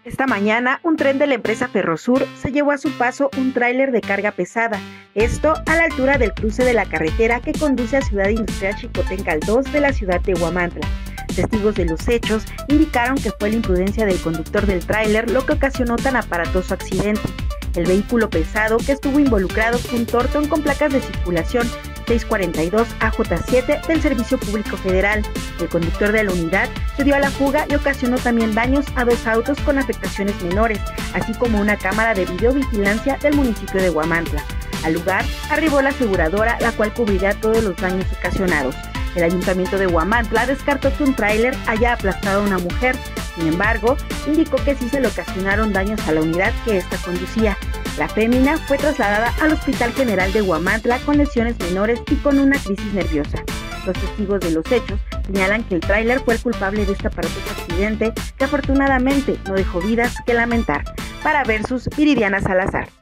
Esta mañana, un tren de la empresa Ferrosur se llevó a su paso un tráiler de carga pesada, esto a la altura del cruce de la carretera que conduce a Ciudad Industrial Xicoténcatl 2 de la ciudad de Huamantla. Testigos de los hechos indicaron que fue la imprudencia del conductor del tráiler lo que ocasionó tan aparatoso accidente. El vehículo pesado que estuvo involucrado fue un Torton con placas de circulación 642 AJ7 del Servicio Público Federal. El conductor de la unidad se dio a la fuga y ocasionó también daños a dos autos con afectaciones menores, así como una cámara de videovigilancia del municipio de Huamantla. Al lugar arribó la aseguradora, la cual cubrirá todos los daños ocasionados. El ayuntamiento de Huamantla descartó que un tráiler haya aplastado a una mujer. Sin embargo, indicó que sí se le ocasionaron daños a la unidad que ésta conducía. La fémina fue trasladada al Hospital General de Huamantla con lesiones menores y con una crisis nerviosa. Los testigos de los hechos señalan que el tráiler fue el culpable de este aparatoso accidente que afortunadamente no dejó vidas que lamentar. Para Versus, Viridiana Salazar.